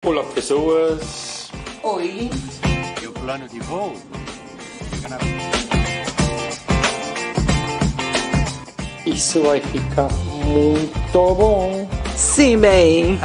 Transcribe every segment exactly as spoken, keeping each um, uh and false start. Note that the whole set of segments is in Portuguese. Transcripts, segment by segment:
Olá, pessoas! Oi! E o plano de voo? Isso vai ficar muito bom! Sim, bem!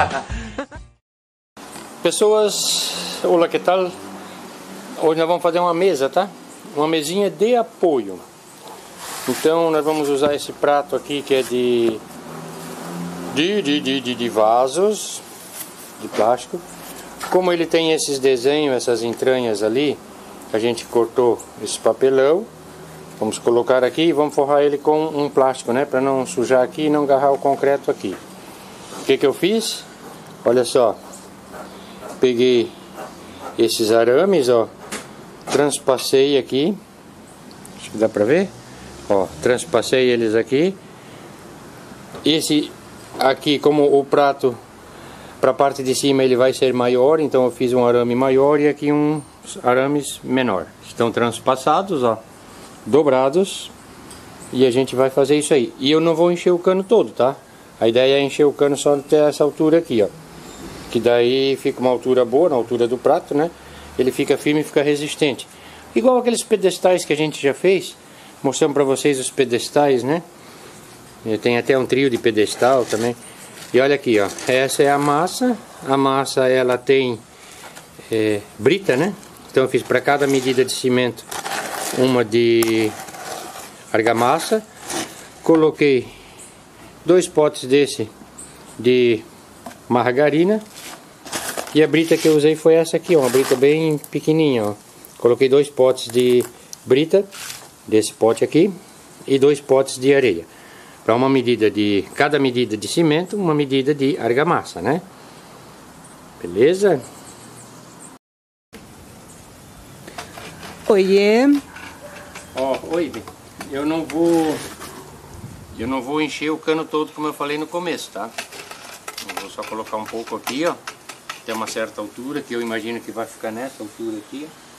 Pessoas, olá, que tal? Hoje nós vamos fazer uma mesa, tá? Uma mesinha de apoio. Então nós vamos usar esse prato aqui que é de de, de, de, de, de vasos de plástico. Como ele tem esses desenhos, essas entranhas ali, a gente cortou esse papelão. Vamos colocar aqui e vamos forrar ele com um plástico, né? Para não sujar aqui e não agarrar o concreto aqui. O que que eu fiz? Olha só. Peguei esses arames, ó. Transpassei aqui. Acho que dá pra ver. Ó, transpassei eles aqui. Esse aqui, como o prato, para a parte de cima ele vai ser maior, então eu fiz um arame maior e aqui uns arames menor. Estão transpassados, ó, dobrados, e a gente vai fazer isso aí. E eu não vou encher o cano todo, tá? A ideia é encher o cano só até essa altura aqui, ó. Que daí fica uma altura boa, na altura do prato, né? Ele fica firme e fica resistente. Igual aqueles pedestais que a gente já fez. Mostrando para vocês os pedestais, né? Tem até um trio de pedestal também. E olha aqui, ó. Essa é a massa. A massa, ela tem é, brita, né? Então eu fiz para cada medida de cimento uma de argamassa. Coloquei dois potes desse de margarina. E a brita que eu usei foi essa aqui, ó. Uma brita bem pequenininha, ó. Coloquei dois potes de brita, desse pote aqui, e dois potes de areia. Para uma medida de, cada medida de cimento, uma medida de argamassa, né? Beleza? Oiê! Ó, oi, eu não vou, eu não vou encher o cano todo como eu falei no começo, tá? Eu vou só colocar um pouco aqui, ó, até uma certa altura, que eu imagino que vai ficar nessa altura aqui, ó.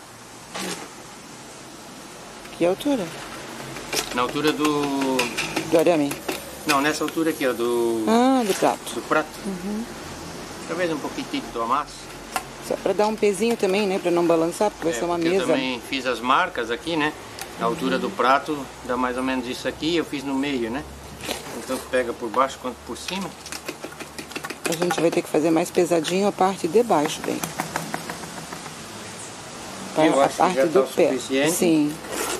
Que altura? Na altura do... Do arame? Não, nessa altura aqui, ó, do... Ah, do prato. Do prato. Uhum. Talvez um pouquinho do amasso. Só pra dar um pezinho também, né? Pra não balançar, porque vai É, ser uma porque mesa. eu também fiz as marcas aqui, né? Na altura do prato, dá mais ou menos isso aqui, eu fiz no meio, né? Então pega por baixo quanto por cima. A gente vai ter que fazer mais pesadinho a parte de baixo, bem. Eu A acho parte que já do tá o pé. suficiente. Sim.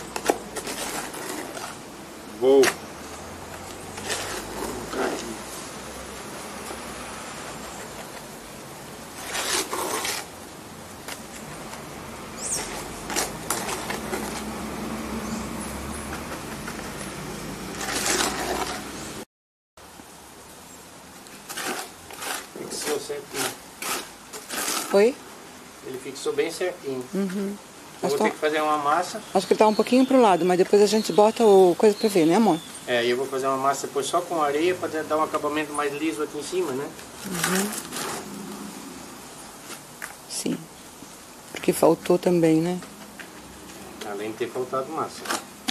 Vou. Fixou certinho. Oi? Ele fixou bem certinho. Uhum. Eu vou Acho, ter que que fazer uma massa. acho que ele tá um pouquinho pro lado, mas depois a gente bota o coisa pra ver, né, amor? É, eu vou fazer uma massa depois só com areia para dar um acabamento mais liso aqui em cima, né? Uhum. Sim. Porque faltou também, né? Além de ter faltado massa.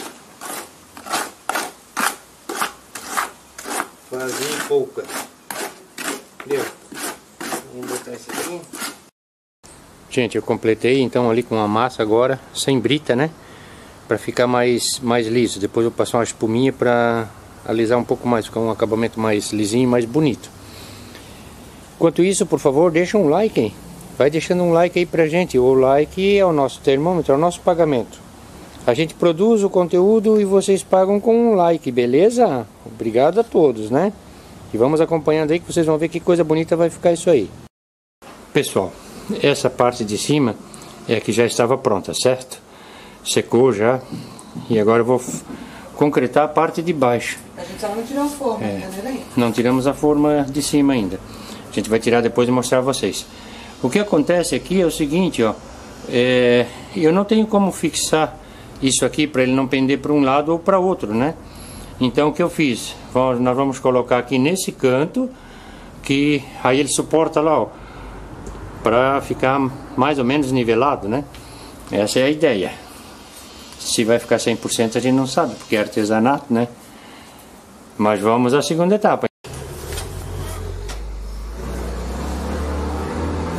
Quase pouca. Deu. Vamos botar esse aqui. Gente, eu completei então ali com a massa agora, sem brita, né? Para ficar mais, mais liso. Depois eu passo uma espuminha para alisar um pouco mais, ficar um acabamento mais lisinho e mais bonito. Enquanto isso, por favor, deixa um like, hein? Vai deixando um like aí pra gente. O like é o nosso termômetro, é o nosso pagamento. A gente produz o conteúdo e vocês pagam com um like, beleza? Obrigado a todos, né? E vamos acompanhando aí que vocês vão ver que coisa bonita vai ficar isso aí. Pessoal, essa parte de cima é a que já estava pronta, certo? Secou já. E agora eu vou concretar a parte de baixo. A gente só não tirou a forma, É, ainda, né? não tiramos a forma de cima ainda. A gente vai tirar depois e mostrar a vocês. O que acontece aqui é o seguinte, ó. É, eu não tenho como fixar isso aqui para ele não pender para um lado ou para outro, né? Então o que eu fiz? Nós vamos colocar aqui nesse canto, que aí ele suporta lá, ó, para ficar mais ou menos nivelado, né? Essa é a ideia. Se vai ficar cem por cento a gente não sabe, porque é artesanato, né? Mas vamos à segunda etapa.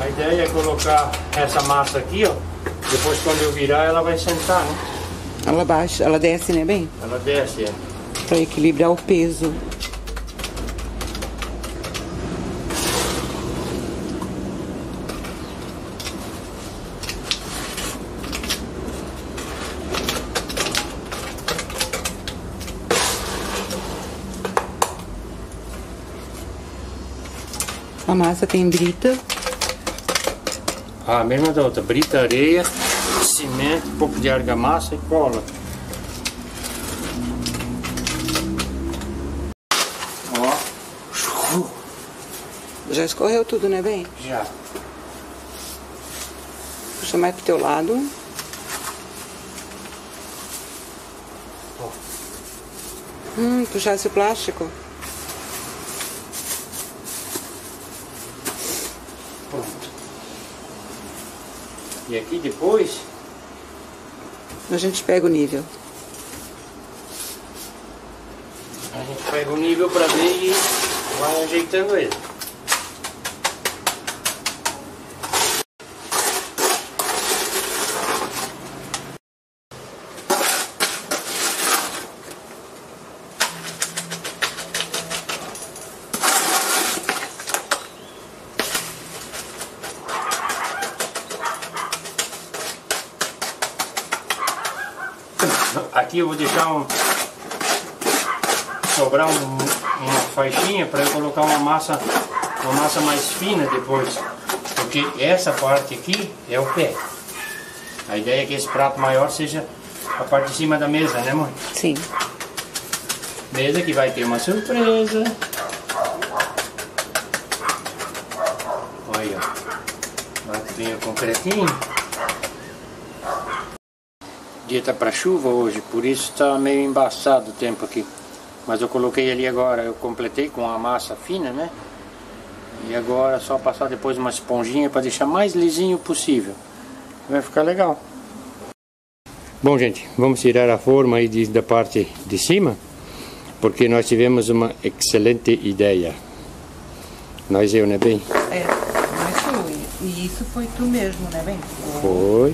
A ideia é colocar essa massa aqui, ó. Depois quando eu virar ela vai sentar, né? Ela baixa, ela desce, né, bem? Ela desce, é. Pra equilibrar o peso. A massa tem brita. Ah, a mesma da outra. Brita, areia, cimento, um pouco de argamassa e cola. Ó. Já escorreu tudo, né, bem? Já. Puxa mais pro teu lado. Ó. Hum, puxasse o plástico. E aqui depois A gente pega o nível. a gente pega o nível para ver e vai ajeitando ele. Aqui eu vou deixar um, sobrar um, uma faixinha para eu colocar uma massa, uma massa mais fina depois, porque essa parte aqui é o pé. A ideia é que esse prato maior seja a parte de cima da mesa, né, mãe? Sim. Mesa que vai ter uma surpresa. Olha, bate bem o concretinho. Dia tá para chuva hoje, por isso está meio embaçado o tempo aqui. Mas eu coloquei ali agora, eu completei com a massa fina, né? E agora é só passar depois uma esponjinha para deixar mais lisinho possível. Vai ficar legal. Bom, gente, vamos tirar a forma aí de, da parte de cima, porque nós tivemos uma excelente ideia. Nós eu, né, bem? É, mas foi. E isso foi tu mesmo, né, bem? Foi.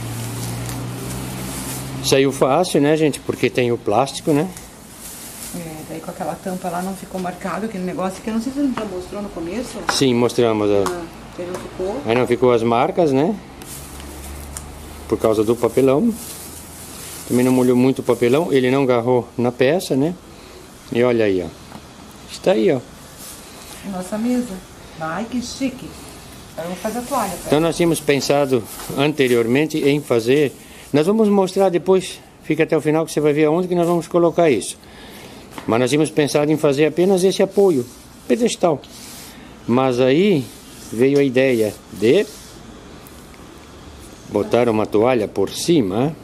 Saiu fácil, né, gente? Porque tem o plástico, né? É, daí com aquela tampa lá não ficou marcado aquele negócio que eu não sei se a gente já mostrou no começo. Sim, mostramos. Ó. Ah, que não ficou. Aí não ficou as marcas, né? Por causa do papelão. Também não molhou muito o papelão. Ele não agarrou na peça, né? E olha aí, ó. Está aí, ó. Nossa mesa. Ai, que chique. Aí eu vou fazer a toalha. Pera. Então nós tínhamos pensado anteriormente em fazer... Nós vamos mostrar depois, fica até o final que você vai ver aonde que nós vamos colocar isso. Mas nós tínhamos pensado em fazer apenas esse apoio pedestal. Mas aí veio a ideia de botar uma toalha por cima.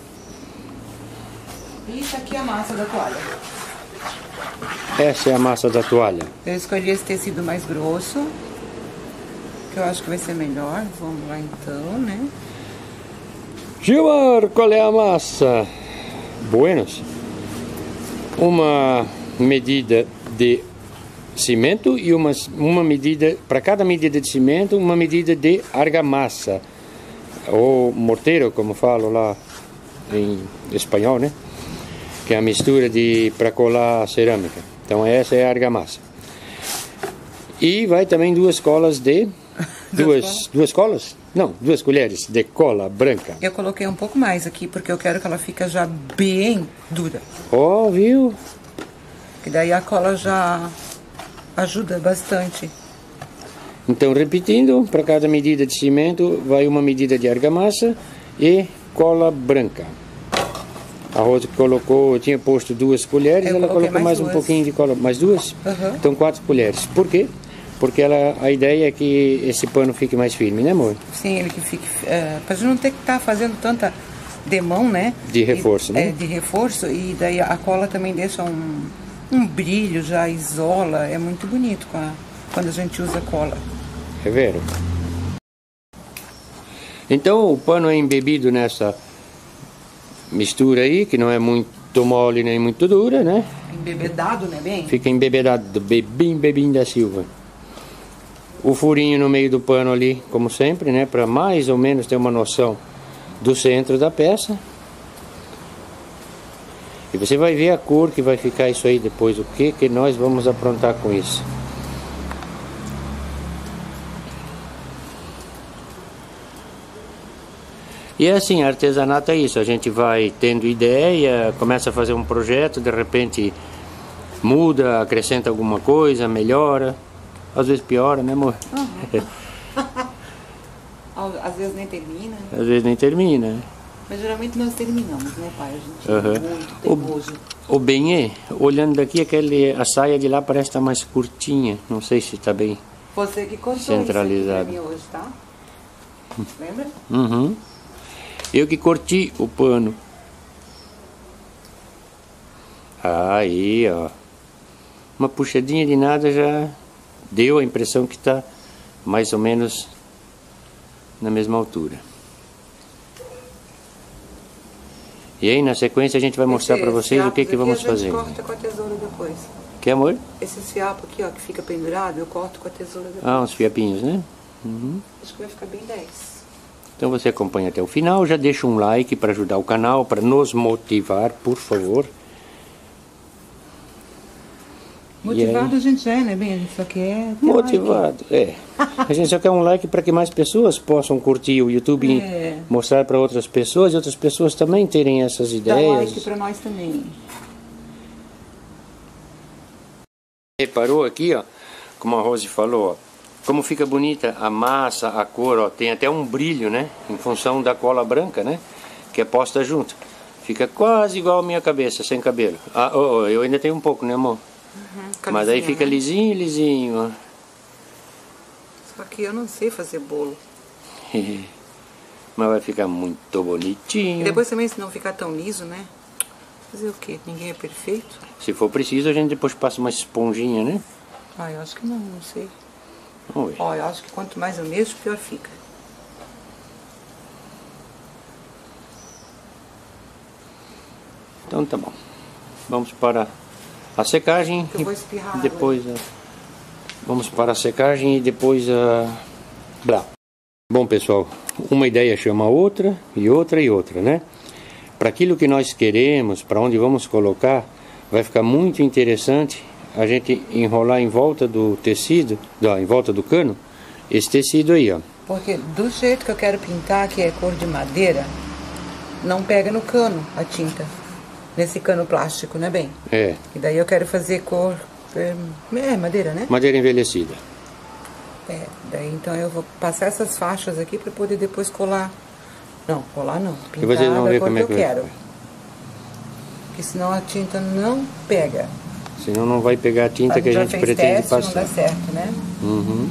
Isso aqui é a massa da toalha. Essa é a massa da toalha. Eu escolhi esse tecido mais grosso, que eu acho que vai ser melhor. Vamos lá então, né? Gilmar, qual é a massa? Buenos. Uma medida de cimento e uma, uma medida, para cada medida de cimento, uma medida de argamassa. Ou morteiro, como falo lá em espanhol, né? Que é a mistura de para colar a cerâmica. Então essa é a argamassa. E vai também duas colas de... Duas, duas colas? Não, duas colheres de cola branca. Eu coloquei um pouco mais aqui, porque eu quero que ela fique já bem dura. Ó, oh, viu? E daí a cola já ajuda bastante. Então, repetindo, para cada medida de cimento, vai uma medida de argamassa e cola branca. A Rosa colocou, eu tinha posto duas colheres, eu ela colocou mais, mais um pouquinho de cola. Mais duas? Uhum. Então, quatro colheres. Por quê? Porque ela, a ideia é que esse pano fique mais firme, né, amor? Sim, ele que fique... É, pra gente não ter que estar tá fazendo tanta demão, né? De reforço, e, né? É, de reforço. E daí a cola também deixa um, um brilho, já isola. É muito bonito com a, quando a gente usa cola. É vero? Então, o pano é embebido nessa mistura aí, que não é muito mole nem muito dura, né? Embebedado, né, bem? Fica embebedado, bebim, bebim da Silva. o furinho no meio do pano ali, como sempre, né? Para mais ou menos ter uma noção do centro da peça. E você vai ver a cor que vai ficar isso aí depois, o que que nós vamos aprontar com isso. E é assim, artesanato é isso, a gente vai tendo ideia, começa a fazer um projeto, de repente muda, acrescenta alguma coisa, melhora, às vezes piora, né, amor? Uhum. Às vezes nem termina. Né? Às vezes nem termina. Mas geralmente nós terminamos, né, pai? A gente uhum. é muito teimoso. O, o bem é, olhando daqui, aquele, a saia de lá parece estar mais curtinha, não sei se está bem Você que cortou centralizado. Isso aqui pra mim hoje, tá? Lembra? Uhum. Eu que cortei o pano. Aí, ó. Uma puxadinha de nada já deu a impressão que está mais ou menos na mesma altura. E aí, na sequência, a gente vai mostrar para vocês o que que vamos fazer. A gente corta com a tesoura depois. Que amor? Esses fiapos aqui, ó, que fica pendurado, eu corto com a tesoura depois. Ah, uns fiapinhos, né? Uhum. Acho que vai ficar bem dez. Então você acompanha até o final, já deixa um like para ajudar o canal, para nos motivar, por favor. Motivado a gente já é, né, bem? A gente só quer ter motivado, like. É. A gente só quer um like para que mais pessoas possam curtir o YouTube é. e mostrar para outras pessoas e outras pessoas também terem essas ideias. Dá like para nós também. Reparou aqui, ó, como a Rose falou, ó, como fica bonita a massa, a cor, ó, tem até um brilho, né, em função da cola branca, né, que é posta junto. Fica quase igual a minha cabeça, sem cabelo. Ah, oh, oh, eu ainda tenho um pouco, né, amor? Uhum, mas aí fica, né, lisinho, lisinho, ó. Só que eu não sei fazer bolo. Mas vai ficar muito bonitinho. E depois também, se não ficar tão liso, né? Fazer o quê? Ninguém é perfeito? Se for preciso, a gente depois passa uma esponjinha, né? Ah, eu acho que não, não sei. Vamos ver. Ó, eu acho que quanto mais eu mexo, pior fica. Então tá bom. Vamos para a secagem. Eu vou espirrar. Depois a... Vamos para a secagem e depois a... Blá. Bom, pessoal, uma ideia chama outra e outra e outra, né? Para aquilo que nós queremos, para onde vamos colocar, vai ficar muito interessante a gente enrolar em volta do tecido, ó, em volta do cano, esse tecido aí, ó. Porque do jeito que eu quero pintar, que é cor de madeira, não pega no cano a tinta. Nesse cano plástico, né, bem? É. E daí eu quero fazer cor... É, é madeira, né? Madeira envelhecida. É, daí então eu vou passar essas faixas aqui para poder depois colar. Não, colar não. Pintar e vocês vão ver como que é eu que quero. Vai. Porque senão a tinta não pega. Senão não vai pegar a tinta a que a gente pretende teste, passar. Não dá certo, né? Uhum.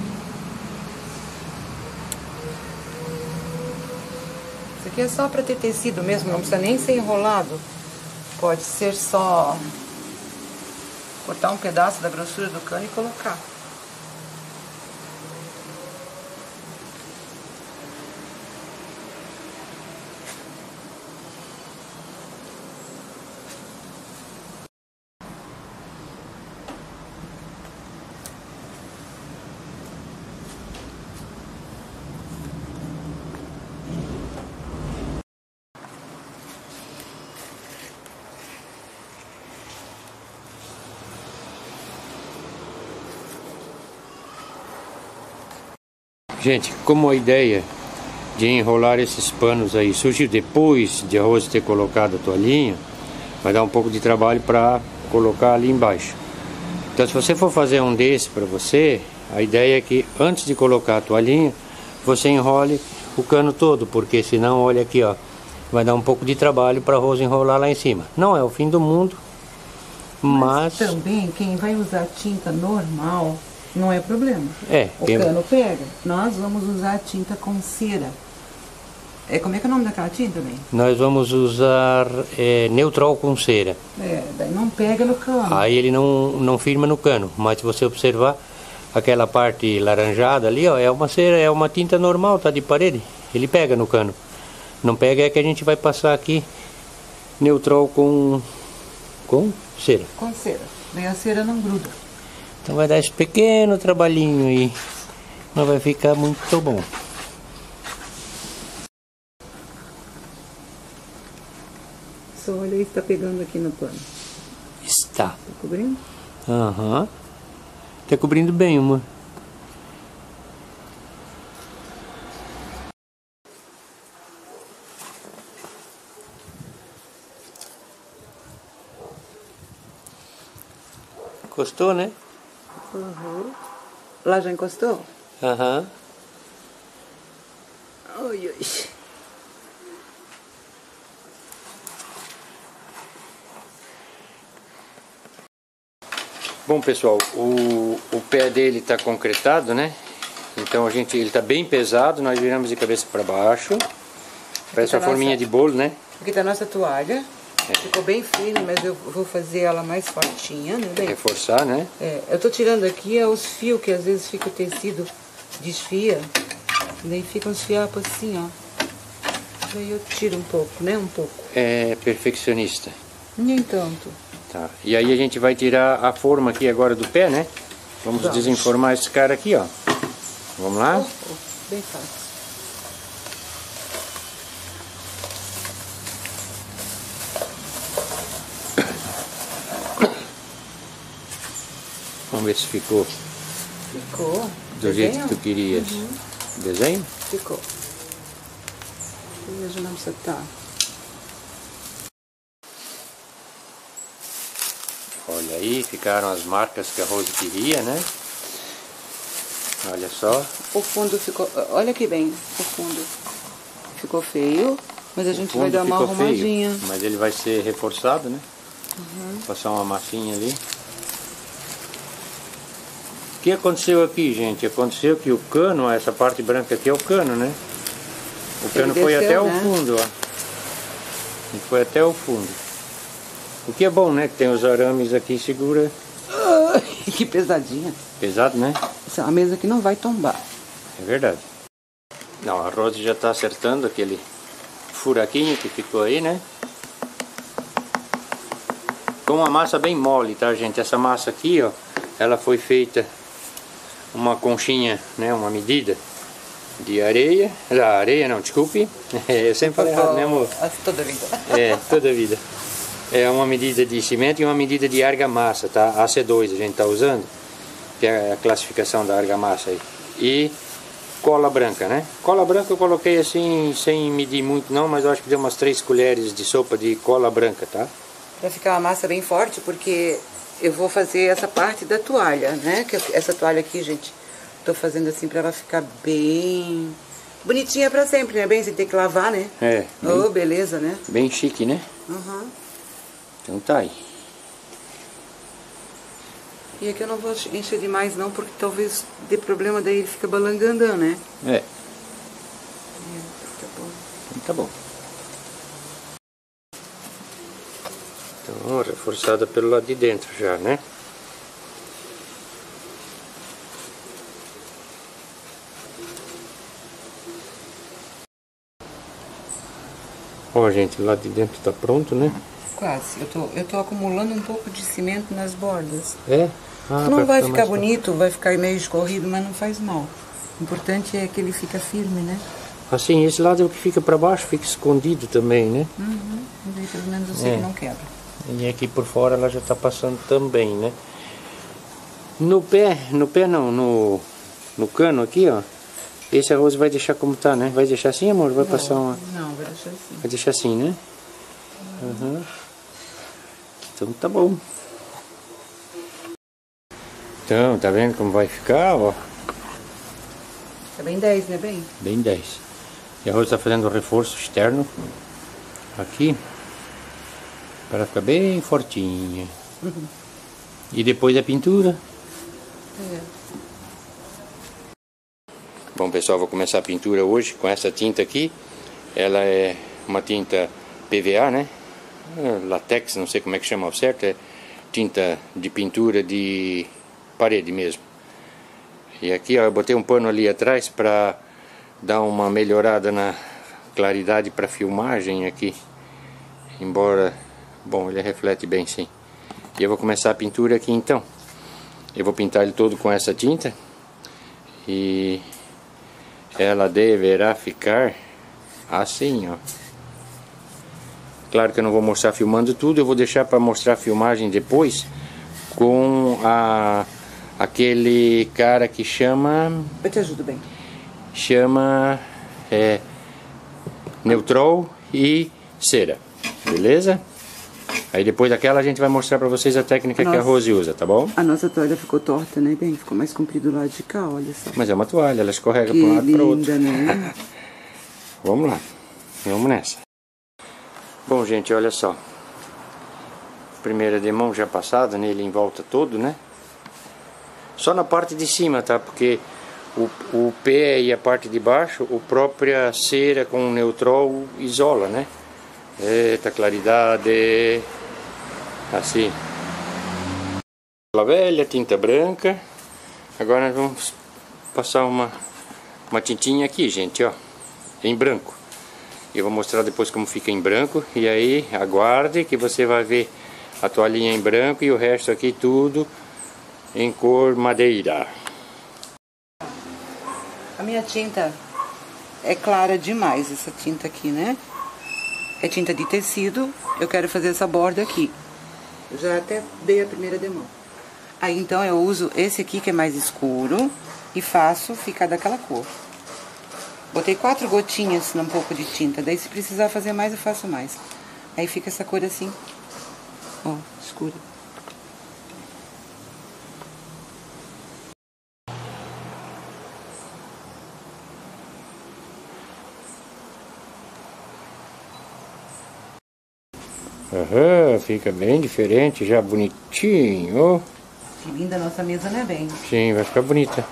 Isso aqui é só para ter tecido mesmo, não precisa nem ser enrolado. Pode ser só cortar um pedaço da grossura do cano e colocar. Gente, como a ideia de enrolar esses panos aí surgiu depois de a Rose ter colocado a toalhinha, vai dar um pouco de trabalho para colocar ali embaixo. Então, se você for fazer um desse para você, a ideia é que antes de colocar a toalhinha, você enrole o cano todo, porque senão, olha aqui, ó, vai dar um pouco de trabalho para a Rose enrolar lá em cima. Não é o fim do mundo, mas... mas também quem vai usar tinta normal... Não é problema. É, o tem... cano pega. Nós vamos usar tinta com cera. É, como é que é o nome daquela tinta, bem? Nós vamos usar é, neutral com cera. É, daí não pega no cano. Aí ele não, não firma no cano. Mas se você observar, aquela parte laranjada ali, ó, é uma cera, é uma tinta normal, tá de parede. Ele pega no cano. Não pega é que a gente vai passar aqui neutral com, com cera. Com cera. Daí a cera não gruda. Então vai dar esse pequeno trabalhinho aí mas vai ficar muito bom. Só olha aí, está pegando aqui no pano. Está. Tá cobrindo? Aham. Uhum. Tá cobrindo bem, amor. Encostou, né? Uhum. Lá já encostou? Aham. Uhum. Oi, oi. Bom, pessoal, o, o pé dele está concretado, né? Então a gente, ele está bem pesado, nós viramos de cabeça para baixo. Parece uma tá forminha nossa, de bolo, né? Aqui tá a nossa toalha. É. Ficou bem firme, mas eu vou fazer ela mais fortinha, né? Bem, reforçar, né? É, eu tô tirando aqui é os fios, que às vezes fica o tecido, desfia. E daí fica uns fiapos assim, ó. Daí eu tiro um pouco, né? Um pouco. É perfeccionista. Nem tanto. Tá. E aí a gente vai tirar a forma aqui agora do pé, né? Vamos, Vamos. desenformar esse cara aqui, ó. Vamos lá? Oh, oh, bem fácil. Vamos ver se ficou. Ficou. Do Desenho? jeito que tu querias. Uhum. Desenho? Ficou. Veja onde você tá. Olha aí, ficaram as marcas que a Rose queria, né? Olha só. O fundo ficou... Olha aqui bem, o fundo ficou feio, mas a gente vai dar uma arrumadinha. Feio, mas ele vai ser reforçado, né? Uhum. Passar uma massinha ali. O que aconteceu aqui, gente? Aconteceu que o cano, essa parte branca aqui é o cano, né? O cano foi até o fundo, ó. Ele foi até o fundo. O que é bom, né? Que tem os arames aqui, segura. Ai, que pesadinha. Pesado, né? A mesa aqui não vai tombar. É verdade. Não, a Rose já está acertando aquele furaquinho que ficou aí, né? Com uma massa bem mole, tá, gente? Essa massa aqui, ó, ela foi feita uma conchinha, né? Uma medida de areia. Ah, areia não, desculpe. Eu sempre falei errado, né, amor? Toda a vida. É, toda a vida. É uma medida de cimento e uma medida de argamassa, tá? A C dois a gente tá usando, que é a classificação da argamassa aí. E cola branca, né? Cola branca eu coloquei assim, sem medir muito não, mas eu acho que deu umas três colheres de sopa de cola branca, tá? Vai ficar uma massa bem forte, porque eu vou fazer essa parte da toalha, né? Que essa toalha aqui, gente, tô fazendo assim pra ela ficar bem bonitinha pra sempre, né? Bem, sem ter que lavar, né? É. Bem, oh, beleza, né? Bem chique, né? Uhum. Então tá aí. E aqui eu não vou encher demais não, porque talvez dê problema, daí ele fica balangandão, né? É. É, tá bom. Então tá bom. Então, reforçada pelo lado de dentro já, né? Ó, gente, o lado de dentro tá pronto, né? Quase. Eu tô, eu tô acumulando um pouco de cimento nas bordas. É? Ah, não vai ficar mais... bonito, vai ficar meio escorrido, mas não faz mal. O importante é que ele fica firme, né? Assim, esse lado é o que fica para baixo, fica escondido também, né? Uhum. E daí pelo menos eu sei é. que não quebra. E aqui por fora ela já tá passando também, né? No pé, no pé não, no, no cano aqui, ó. Esse arroz vai deixar como tá, né? Vai deixar assim, amor? Vai não, passar uma... Não, vai deixar assim. Vai deixar assim, né? Uhum. Então tá bom. Então, tá vendo como vai ficar, ó? Tá bem dez, né, bem? Bem dez. E a Rose tá fazendo o reforço externo aqui para ficar bem fortinha. Uhum. E depois a pintura. É. Bom, pessoal, vou começar a pintura hoje com essa tinta aqui. Ela é uma tinta P V A, né? Latex, não sei como é que chama ao certo. É tinta de pintura de parede mesmo. E aqui, ó, eu botei um pano ali atrás para dar uma melhorada na claridade para filmagem aqui. Embora, bom, ele reflete bem, sim. E eu vou começar a pintura aqui então. Eu vou pintar ele todo com essa tinta. E ela deverá ficar assim, ó. Claro que eu não vou mostrar filmando tudo, eu vou deixar para mostrar a filmagem depois com a aquele cara que chama... Eu te ajudo bem. Chama é, Neutrol e cera, beleza? Aí depois daquela a gente vai mostrar pra vocês a técnica Nossa. que a Rose usa, tá bom? A nossa toalha ficou torta, né, bem? Ficou mais comprido do lado de cá, olha só. Mas é uma toalha, ela escorrega pra um lado e pro outro. Né? Vamos lá, vamos nessa. Bom, gente, olha só. Primeira demão já passada nele em volta todo, né? Só na parte de cima, tá? Porque o, o pé e a parte de baixo, a própria cera com o Neutrol isola, né? Eita, claridade. Assim. Tela velha, tinta branca. Agora nós vamos passar uma, uma tintinha aqui, gente, ó. Em branco. Eu vou mostrar depois como fica em branco. E aí, aguarde que você vai ver a toalhinha em branco e o resto aqui tudo em cor madeira. A minha tinta é clara demais, essa tinta aqui, né? É tinta de tecido. Eu quero fazer essa borda aqui. Eu já até dei a primeira demão. Aí então eu uso esse aqui que é mais escuro e faço ficar daquela cor. Botei quatro gotinhas num pouco de tinta. Daí se precisar fazer mais, eu faço mais. Aí fica essa cor assim, ó, escura. Aham, fica bem diferente, já bonitinho. Que linda a nossa mesa, né, bem? Sim, vai ficar bonita.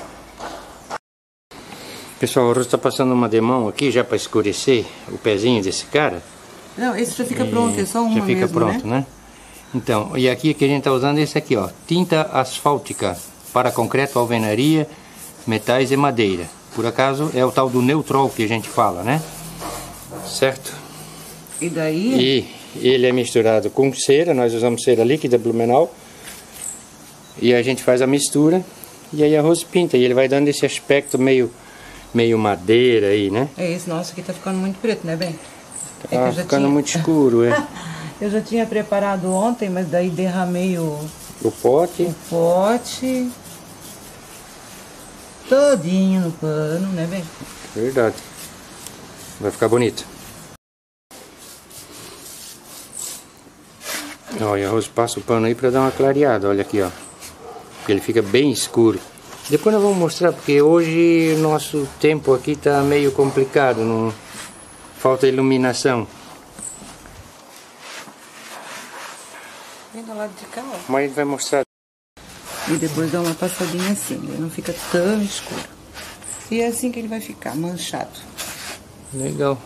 Pessoal, o Rose está passando uma demão aqui já para escurecer o pezinho desse cara. Não, esse já fica e pronto, é só uma Já fica mesmo, pronto, né? né? Então, e aqui que a gente está usando esse aqui, ó. Tinta asfáltica para concreto, alvenaria, metais e madeira. Por acaso é o tal do Neutrol que a gente fala, né? Certo? E daí? E ele é misturado com cera, nós usamos cera líquida Blumenau. E a gente faz a mistura e aí a Rose pinta. E ele vai dando esse aspecto meio, meio madeira aí, né? É isso, nossa, aqui tá ficando muito preto, né, bem? Tá é ficando tinha... muito escuro, é. Eu já tinha preparado ontem, mas daí derramei o... O pote. O pote. Todinho no pano, né, bem? Verdade. Vai ficar bonito. Olha, a Rose passa o pano aí pra dar uma clareada, olha aqui, ó. Ele fica bem escuro. Depois nós vamos mostrar, porque hoje o nosso tempo aqui tá meio complicado, não... falta iluminação. Vem do lado de cá, ó. Mas a gente vai mostrar. E depois dá uma passadinha assim, ele não fica tão escuro. E é assim que ele vai ficar, manchado. Legal.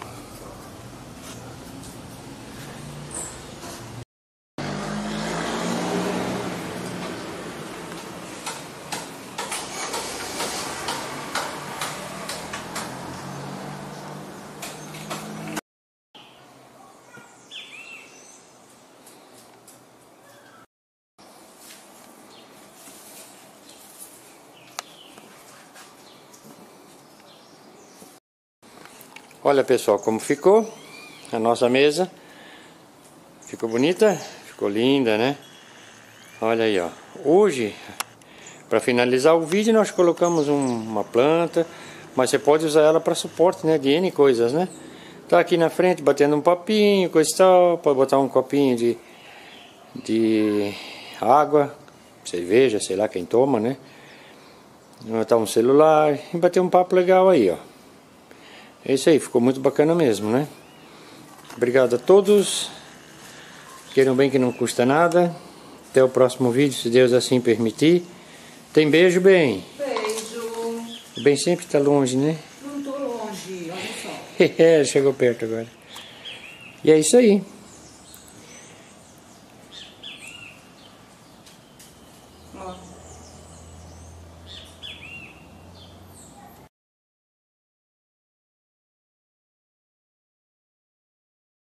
Olha, pessoal, como ficou a nossa mesa. Ficou bonita? Ficou linda, né? Olha aí, ó. Hoje, para finalizar o vídeo, nós colocamos um, uma planta, mas você pode usar ela para suporte, né? De N coisas, né? Tá aqui na frente batendo um papinho, coisa e tal. Pode botar um copinho de, de água, cerveja, sei lá quem toma, né? Botar um celular e bater um papo legal aí, ó. É isso aí, ficou muito bacana mesmo, né? Obrigado a todos. Queiram bem que não custa nada. Até o próximo vídeo, se Deus assim permitir. Tem beijo, bem? Beijo. O bem sempre tá longe, né? Não tô longe, olha só. É, chegou perto agora. E é isso aí.